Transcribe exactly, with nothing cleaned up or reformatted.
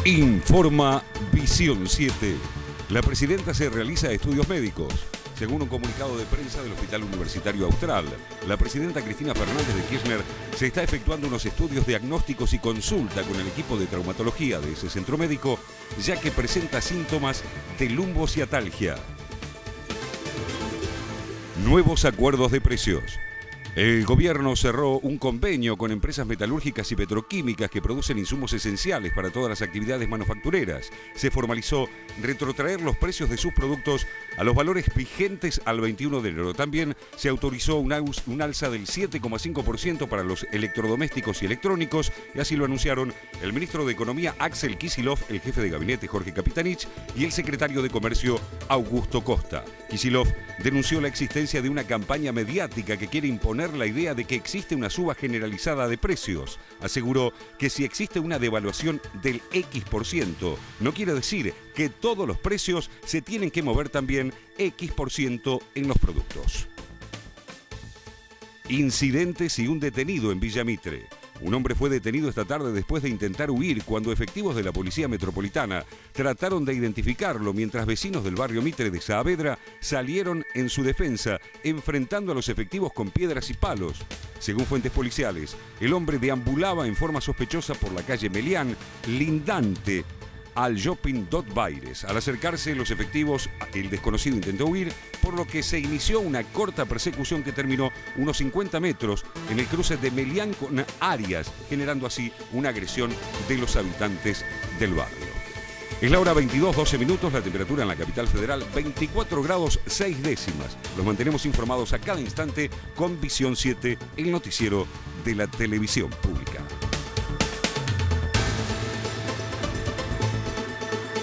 Informa Visión siete. La presidenta se realiza estudios médicos. Según un comunicado de prensa del Hospital Universitario Austral, la presidenta Cristina Fernández de Kirchner se está efectuando unos estudios diagnósticos y consulta con el equipo de traumatología de ese centro médico, ya que presenta síntomas de lumbociatalgia. Nuevos acuerdos de precios. El gobierno cerró un convenio con empresas metalúrgicas y petroquímicas que producen insumos esenciales para todas las actividades manufactureras. Se formalizó retrotraer los precios de sus productos a los valores vigentes al veintiuno de enero. También se autorizó un alza del siete coma cinco por ciento para los electrodomésticos y electrónicos, y así lo anunciaron el ministro de Economía Axel Kicillof, el jefe de gabinete Jorge Capitanich y el secretario de Comercio Augusto Costa. Kicillof denunció la existencia de una campaña mediática que quiere imponer la idea de que existe una suba generalizada de precios. Aseguró que si existe una devaluación del X por ciento, no quiere decir que todos los precios se tienen que mover también X por ciento en los productos. Incidentes y un detenido en Villa Mitre. Un hombre fue detenido esta tarde después de intentar huir cuando efectivos de la Policía Metropolitana trataron de identificarlo mientras vecinos del barrio Mitre de Saavedra salieron en su defensa, enfrentando a los efectivos con piedras y palos. Según fuentes policiales, el hombre deambulaba en forma sospechosa por la calle Melián, lindante al Shopping Dot Baires. Al acercarse los efectivos, el desconocido intentó huir, por lo que se inició una corta persecución que terminó unos cincuenta metros en el cruce de Melián con Arias, generando así una agresión de los habitantes del barrio. Es la hora veintidós, doce minutos, la temperatura en la capital federal veinticuatro grados seis décimas. Los mantenemos informados a cada instante con Visión siete, el noticiero de la televisión pública.